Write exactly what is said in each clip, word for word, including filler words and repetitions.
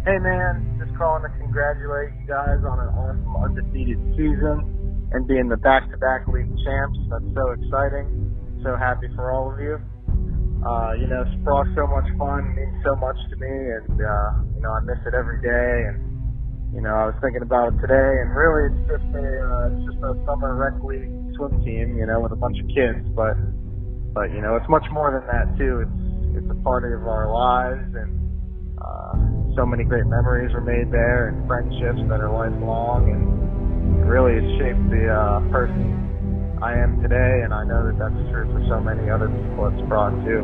Hey man, just calling to congratulate you guys on an awesome undefeated season and being the back-to-back league champs. That's so exciting. So happy for all of you. Uh, you know, Spraw's so much fun, means so much to me, and uh, you know, I miss it every day. And you know, I was thinking about it today, and really, it's just a uh, it's just a summer rec league swim team, you know, with a bunch of kids. But but you know, it's much more than that too. It's it's a part of our lives, and uh, so many great memories were made there, and friendships that are lifelong, and it really has shaped the uh, person I am today, and I know that that's true for so many other people at Spraw too.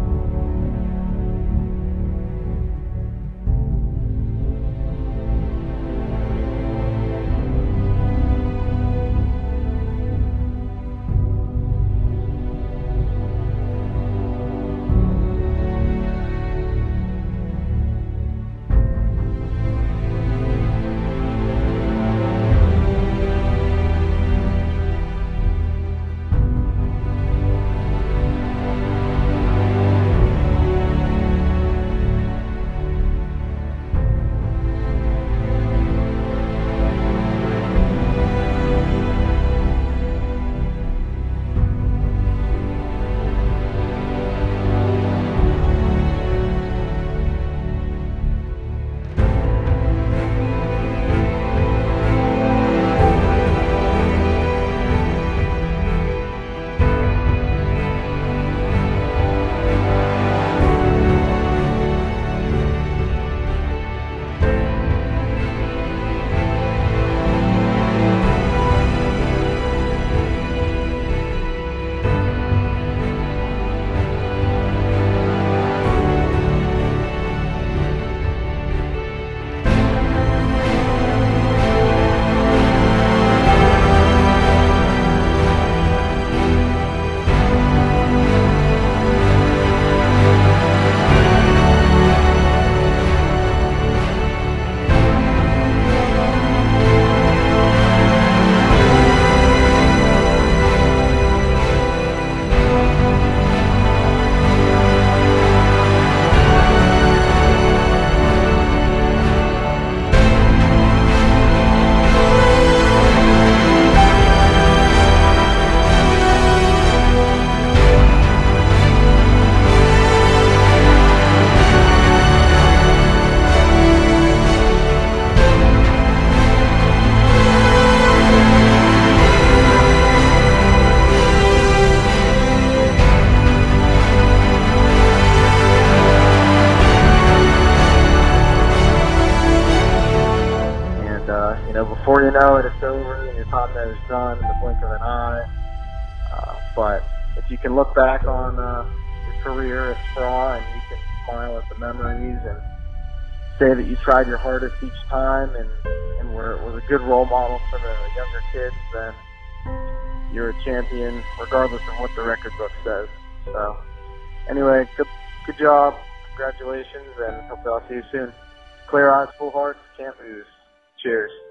Uh, you know, before you know it, it's over, and your time there is done in the blink of an eye. Uh, but if you can look back on uh, your career at Spraw, and you can smile at the memories and say that you tried your hardest each time, and, and were, was a good role model for the younger kids, then you're a champion, regardless of what the record book says. So, anyway, good, good job, congratulations, and hope I'll see you soon. Clear eyes, full hearts, can't lose. Cheers.